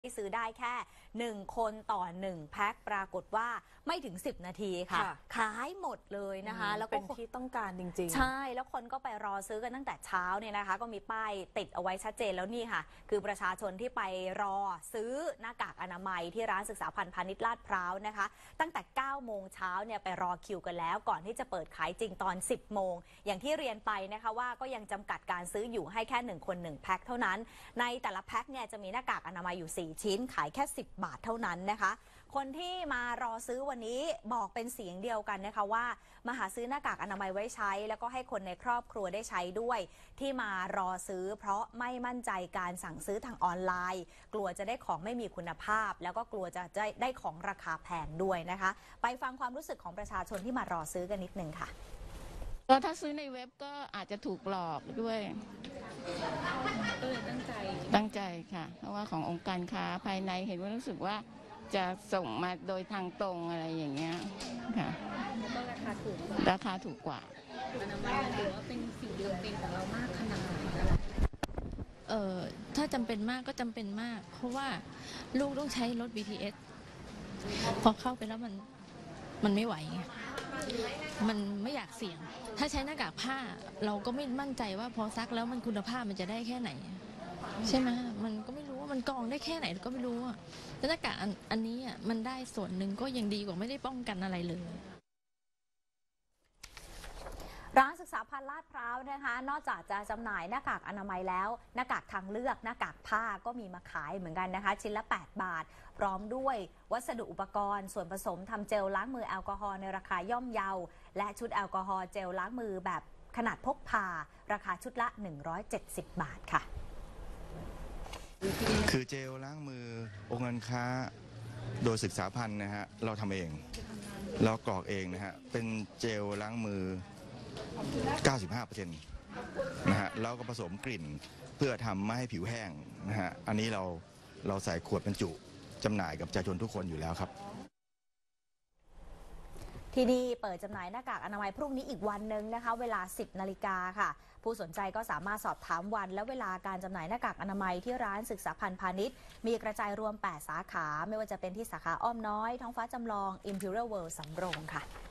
ที่ซื้อได้แค่1คนต่อ1แพ็คปรากฏว่าไม่ถึง10นาทีค่ะขายหมดเลยนะคะแล้วก็เป็นที่ต้องการจริงๆใช่แล้วคนก็ไปรอซื้อกันตั้งแต่เช้าเนี่ยนะคะก็มีป้ายติดเอาไว้ชัดเจนแล้วนี่ค่ะคือประชาชนที่ไปรอซื้อหน้ากากอนามัยที่ร้านศึกษาพันธ์พาณิชย์ลาดพร้าวนะคะตั้งแต่9โมงเช้าเนี่ยไปรอคิวกันแล้วก่อนที่จะเปิดขายจริงตอน10โมงอย่างที่เรียนไปนะคะว่าก็ยังจำกัดการซื้ออยู่ให้แค่1คน1แพ็คเท่านั้นในแต่ละแพ็คเนี่ยจะมีหน้ากากอนามัยอยู่4ชิ้นขายแค่10 บาทเท่านั้นนะคะคนที่มารอซื้อวันนี้บอกเป็นเสียงเดียวกันนะคะว่ามาหาซื้อหน้ากากอนามัยไว้ใช้แล้วก็ให้คนในครอบครัวได้ใช้ด้วยที่มารอซื้อเพราะไม่มั่นใจการสั่งซื้อทางออนไลน์กลัวจะได้ของไม่มีคุณภาพแล้วก็กลัวจะได้ของราคาแพงด้วยนะคะไปฟังความรู้สึกของประชาชนที่มารอซื้อกันนิดนึงค่ะก็ถ้าซื้อในเว็บก็อาจจะถูกหลอกด้วยก็เลยตั้งใจค่ะเพราะว่าขององค์การค้าภายในเห็นว่ารู้สึกว่าจะส่งมาโดยทางตรงอะไรอย่างเงี้ยค่ะแล้วก็ราคาถูกกว่าอนามัยมันถือว่าเป็นสิ่งจำเป็นของเรามากขนาดไหนถ้าจำเป็นมากก็จำเป็นมากเพราะว่าลูกต้องใช้รถ BTS พอเข้าไปแล้วมันไม่ไหวมันไม่อยากเสี่ยงถ้าใช้หน้ากากผ้าเราก็ไม่มั่นใจว่าพอซักแล้วมันคุณภาพมันจะได้แค่ไหนใช่ไหมมันก็ไม่รู้ว่ามันกรองได้แค่ไหนก็ไม่รู้อ่ะแล้วหน้ากากอันนี้อ่ะมันได้ส่วนหนึ่งก็ยังดีกว่าไม่ได้ป้องกันอะไรเลยร้านศึกษาพันธ์ลาดพร้าวนะคะนอกจากจะจำหน่ายหน้ากากอนามัยแล้วหน้ากากทางเลือกหน้ากากผ้าก็มีมาขายเหมือนกันนะคะชิ้นละ8 บาทพร้อมด้วยวัสดุอุปกรณ์ส่วนผสมทำเจลล้างมือแอลกอฮอล์ในราคาย่อมเยาและชุดแอลกอฮอล์เจลล้างมือแบบขนาดพกพาราคาชุดละ170 บาทค่ะคือเจลล้างมือองค์การค้าโดยศึกษาพันธ์นะฮะเราทำเองเรากรอกเองนะฮะเป็นเจลล้างมือ 95% นะฮะแล้วก็ผสมกลิ่นเพื่อทำไม่ให้ผิวแห้งนะฮะอันนี้เราใส่ขวดบรรจุจำหน่ายกับประชาชนทุกคนอยู่แล้วครับที่นี่เปิดจำหน่ายหน้ากากอนามัยพรุ่งนี้อีกวันหนึ่งนะคะเวลา 10 นาฬิกาค่ะผู้สนใจก็สามารถสอบถามวันและเวลาการจำหน่ายหน้ากากอนามัยที่ร้านศึกษาพันธ์พาณิชย์มีกระจายรวม8 สาขาไม่ว่าจะเป็นที่สาขาอ้อมน้อยท้องฟ้าจำลอง Imperial World สำโรงค่ะ